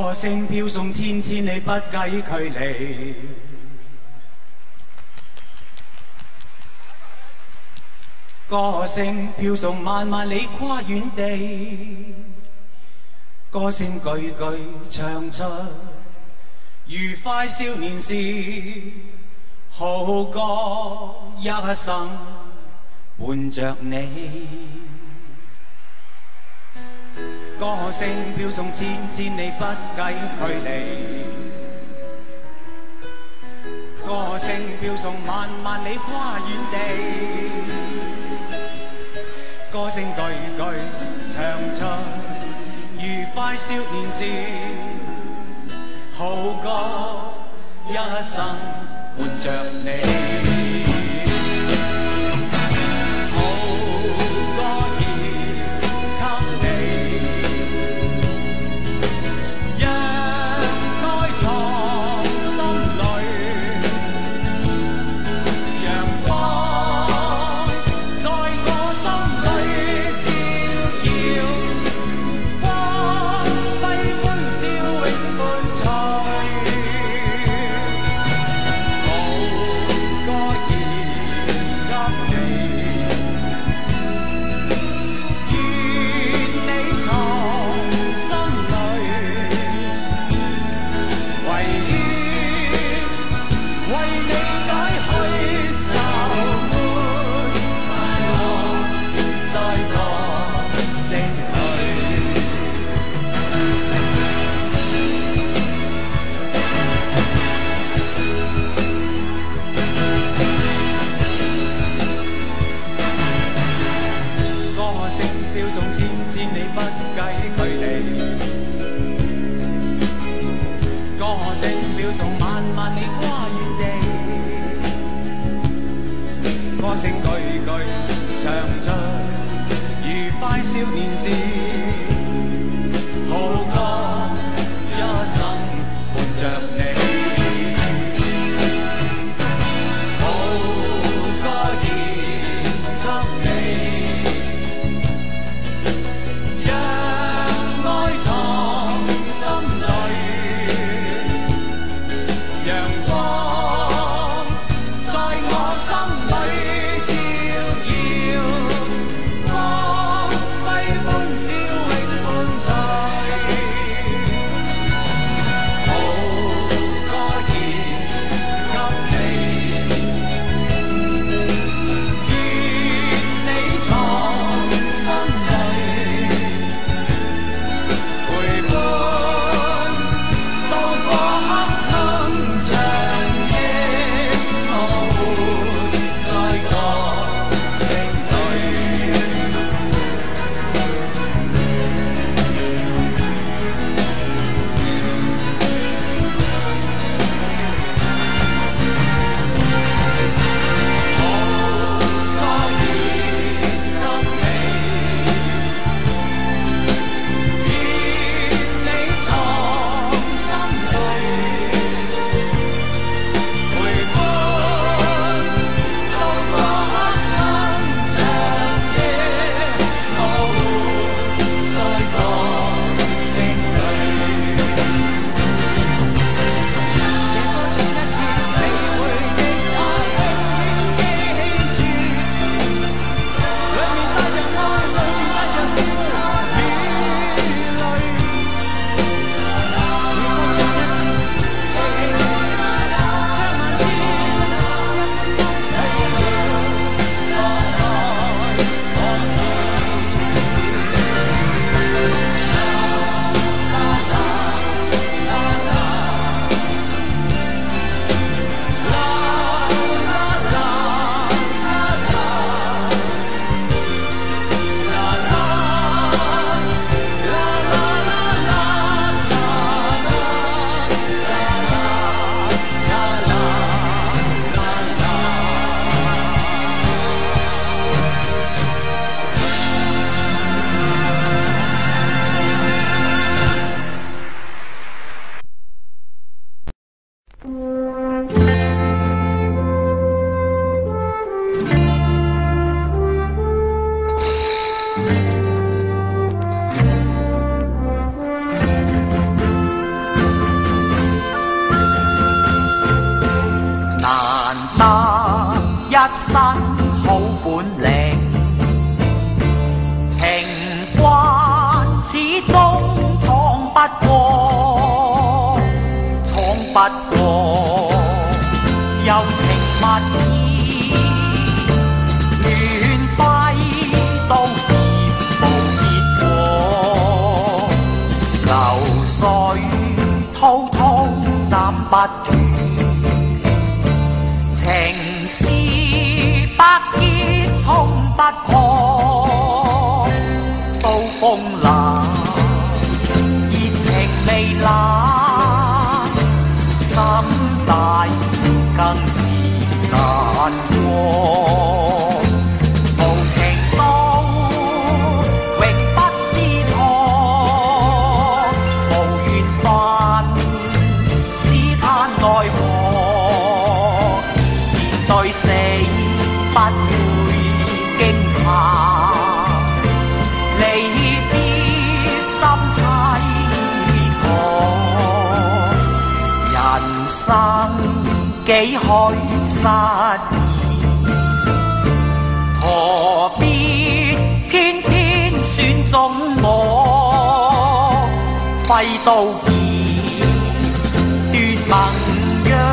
歌聲飄送千里不計距離，歌聲飄送萬里跨遠地，歌聲句句唱出愉快少年時，好歌一生伴着你。歌聲飄送千里不計距離，歌聲飄送萬里跨遠地，歌聲句句唱出愉快少年時，好歌一生伴着你。千里不計距離，歌聲飄送萬里跨遠地，歌聲句句唱出愉快少年時，好歌一生伴着你。 身好本領，情關始終闖不過，柔情蜜意，亂揮都業無結果，流水滔滔斬不斷。情是百結衝不破，刀鋒冷，熱情未冷，心大更是難過。無情到永不知錯，無緣分只嘆奈何。對死不會驚嚇，離別心凄楚。人生幾許失意，何必偏偏選中我？揮刀劍斷盟約。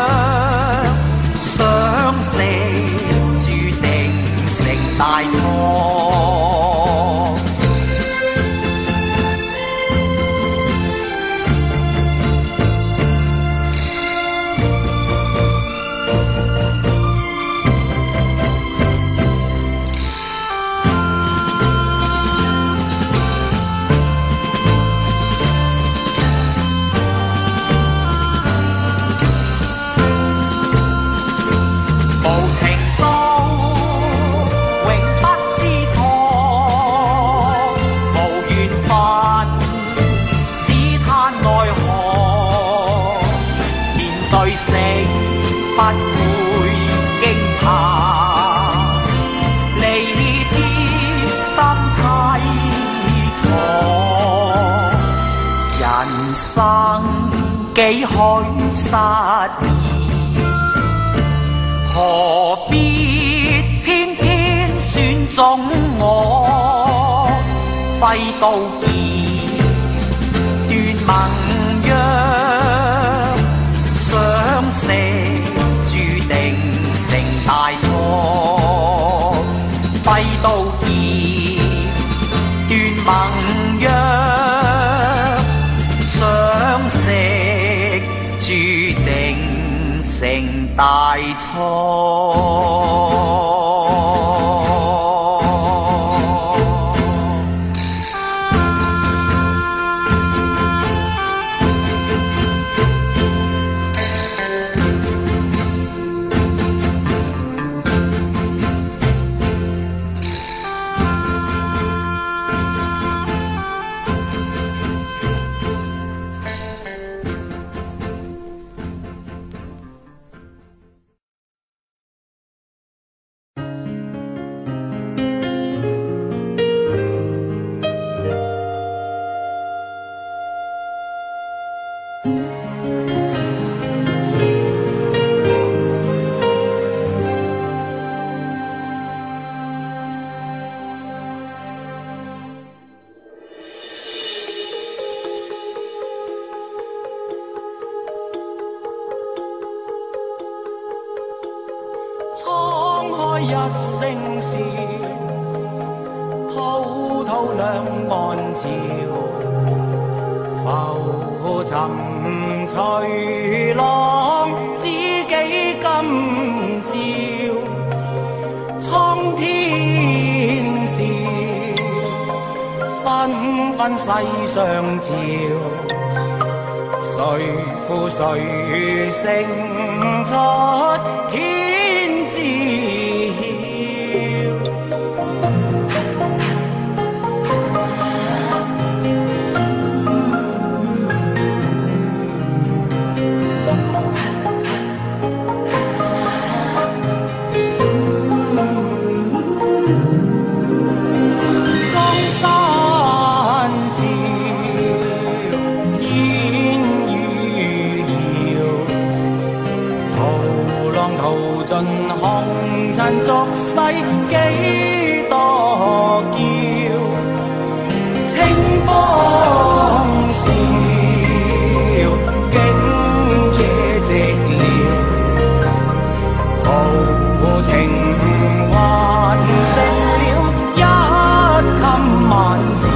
相識注定成大錯。死不會驚嚇，離別心凄楚。人生幾許失意，何必偏偏選中我？揮刀劍斷盟約。相識注定成大錯，揮刀劍斷盟約，相識注定成大錯。 滄海一聲笑，滔滔兩岸潮，浮沉隨浪，知己今朝。蒼天笑，紛紛世上潮，誰負誰勝出天知曉。江山笑，煙雨遙，淘浪淘盡紅俗世幾多嬌，清風笑，竟野寂寥，豪情還剩了一襟萬照。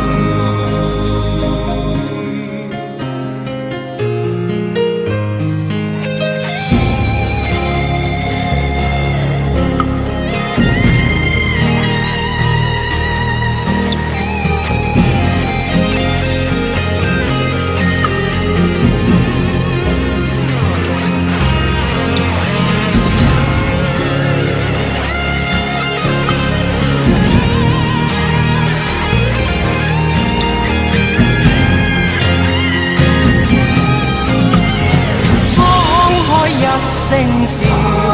聲笑，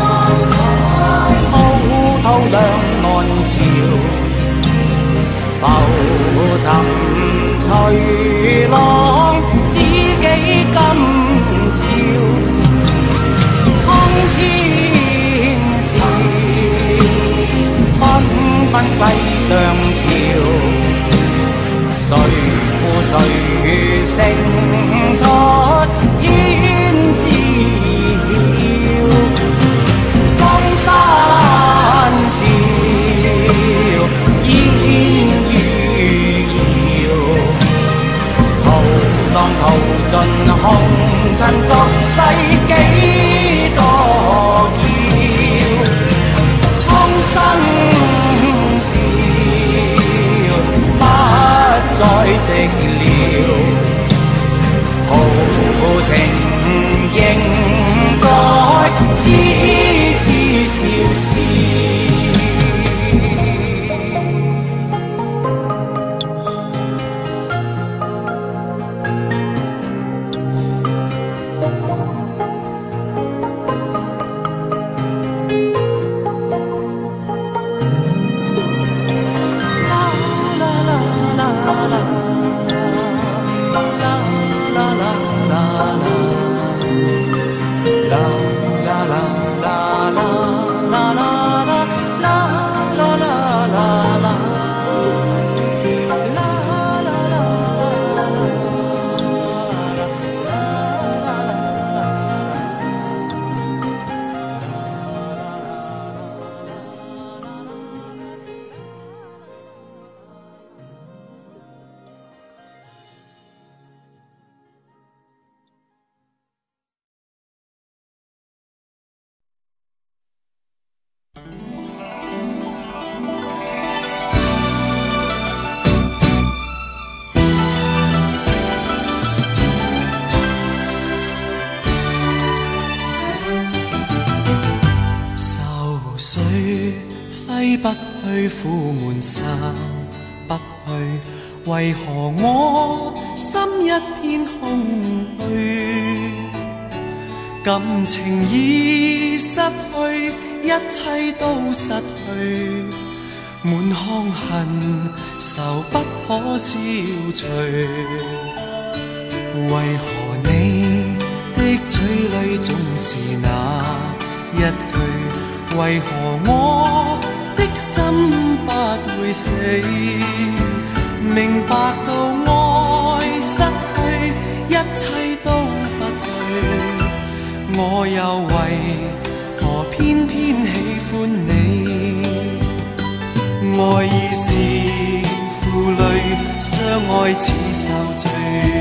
滔滔兩岸潮，浮沉隨浪，知己今朝。蒼天笑，紛紛世上潮，誰負誰勝出天知。山笑，煙雨遙，浩浪淘盡紅塵俗世幾多嬌，蒼生笑，不再寂寥，豪情仍在痴痴笑笑。揮不去，苦悶散不去，為何我心一片空虛？感情已失去，一切都失去，滿腔恨愁不可消除。為何你的嘴裏總是那一句？為何我的心不會死？明白到愛失去，一切都不對，我又為何偏偏喜歡你？愛意是負累，相愛似受罪，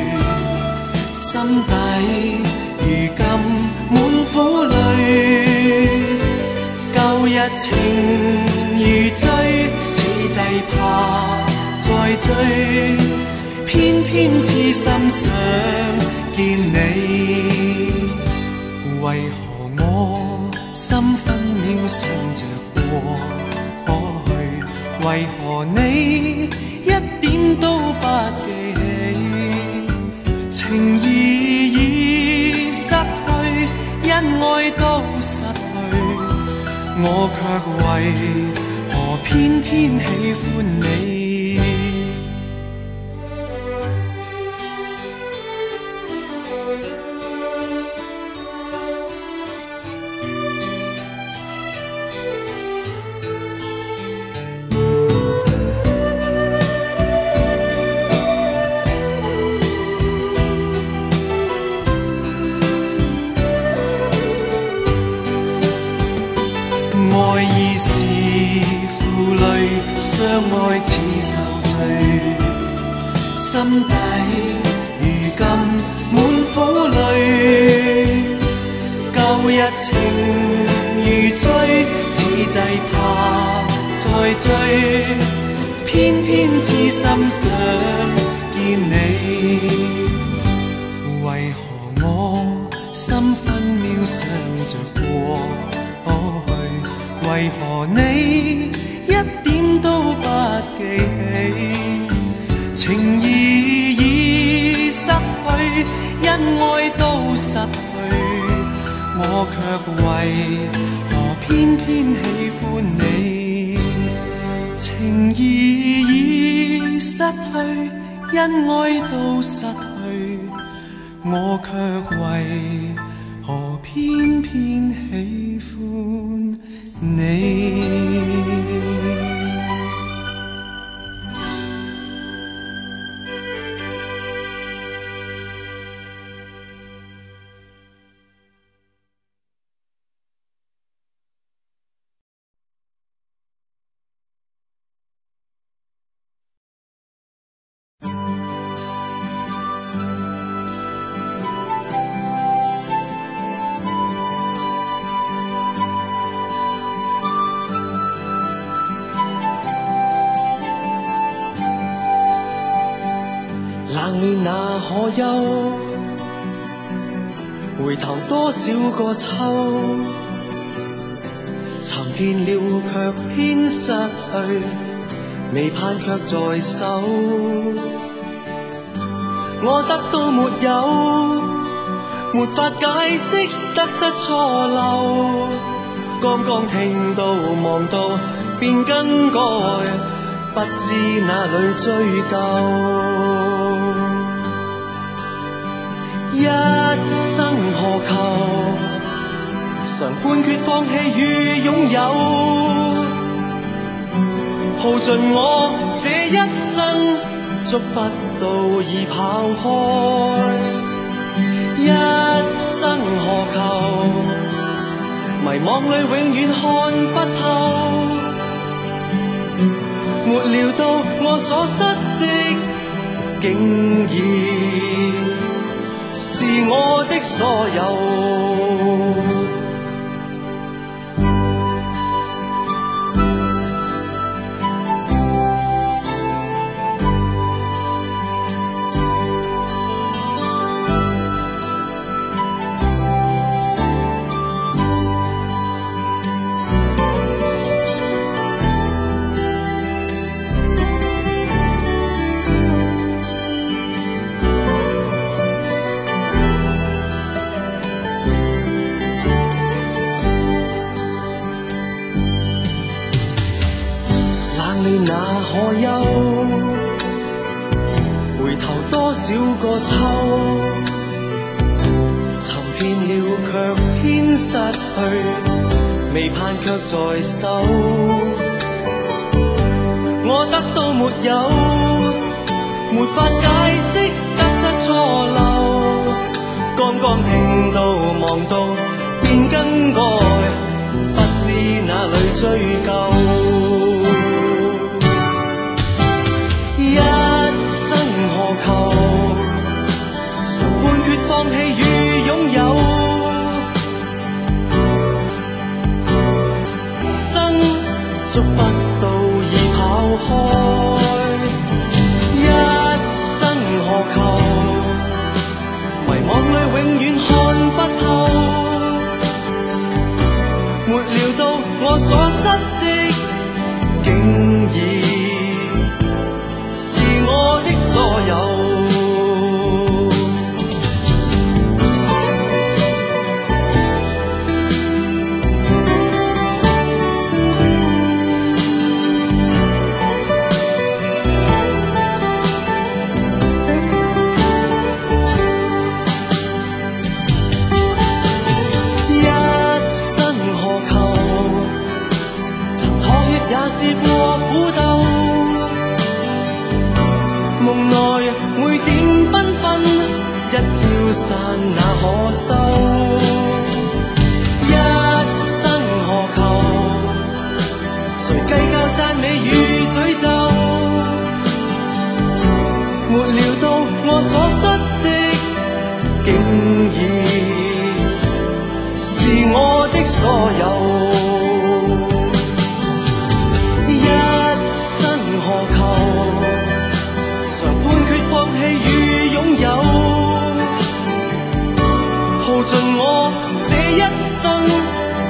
心底如今滿苦淚。舊日情如醉，此際怕再追，偏偏痴心想見你。為何我心分秒想着過去？為何你一點都不記起？情義已失去，恩愛都失去，我卻為何偏偏喜歡你？ 相愛似受罪，心底如今滿苦淚。舊日情如醉，此際怕再追，偏偏痴心想見你。為何我心分秒想着過去？為何你一點都不記起？情義已失去，恩愛都失去，我卻為何偏偏喜歡你？情義已失去，恩愛都失去，我卻為何偏偏喜歡你？ 冷暖那可休？回頭多少個秋，尋遍了卻偏失去，未盼卻在手。我得到沒有？沒法解釋得失錯漏，剛剛聽到望到便更改，不知哪裏追究。一生何求？常判決放棄與擁有，耗盡我這一生，捉不到已跑開。一生何求？迷惘裏永遠看不透，沒料到我所失的竟然是我的所有。那可休？回頭多少個秋，尋遍了卻偏失去，未盼卻在手。我得到沒有？沒法解釋得失錯漏，剛剛聽到望到便更改，不知哪裏追究。一生何求？常判決放棄與擁有，生捉不到已跑開。一生何求？迷惘裏永遠看不透，沒料到我所失的竟然我的所有。一生何求？曾妥協也試過苦鬥，夢內每點繽紛，一消散那可收？一生何求？誰計較讚美與詛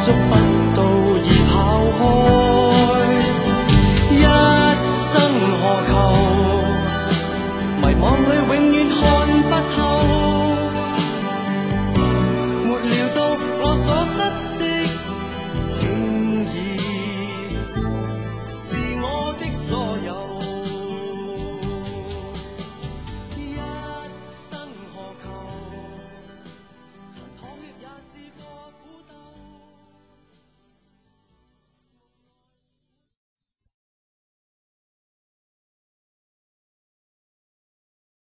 觸不到已跑開，一生何求？迷惘裏永遠看不透，沒料到我所失。